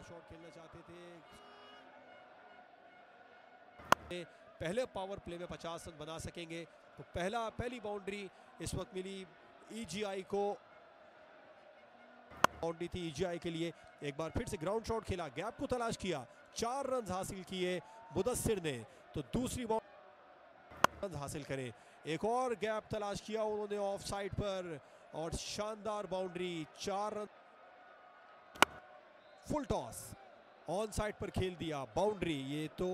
Shot खेलना चाहते थे। पहले पावर प्ले में 50 रन बना सकेंगे तो पहली बाउंड्री इस वक्त मिली ईजीआई को। बाउंड्री थी ईजीआई के लिए। एक बार फिर से ग्राउंड शॉट खेला, गैप को तलाश किया, 4 रन हासिल किए मुदस्सिर ने। तो दूसरी रन हासिल करें, एक और गैप तलाश किया उन्होंने ऑफ साइड पर और शानदार boundary, 4 run. Full toss on side पर खेल दिया, बाउंड्री। ये तो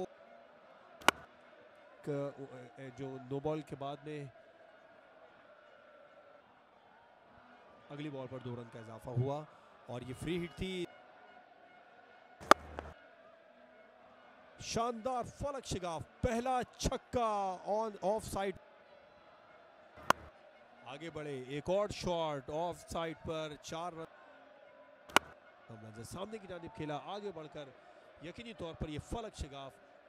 जो नो बॉल के बाद में अगली बॉल पर 2 रन का इजाफा हुआ और ये फ्री हिट थी। शानदार फलक शिगाफ, पहला छक्का ऑन ऑफ साइड। आगे बढ़े, एक और शॉट ऑफ साइड पर, 4 रन। सामने की जानिब खेला, आगे बढ़कर यकीनी तौर पर ये फलक शिगाफ।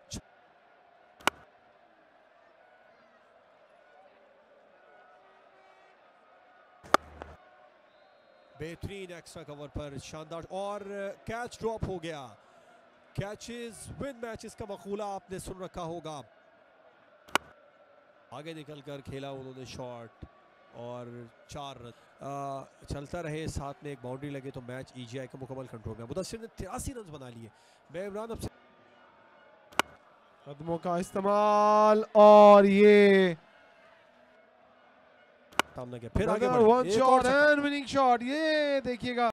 बेहतरीन एक्स्ट्रा कवर पर शानदार और कैच ड्रॉप हो गया। कैचेस विन मैचेस का मकूला आपने सुन रखा होगा। आगे निकलकर खेला उन्होंने शॉट और 4 रन। चलता रहे, साथ में एक बाउंड्री लगे तो मैच ईजीआई का मुकम्मल कंट्रोल में। मुदस्सिर ने 83 रन बना लिए। मैं इमरान अब से कदमों का इस्तेमाल और ये सामने गया, फिर आगे one shot and winning shot. ये देखिएगा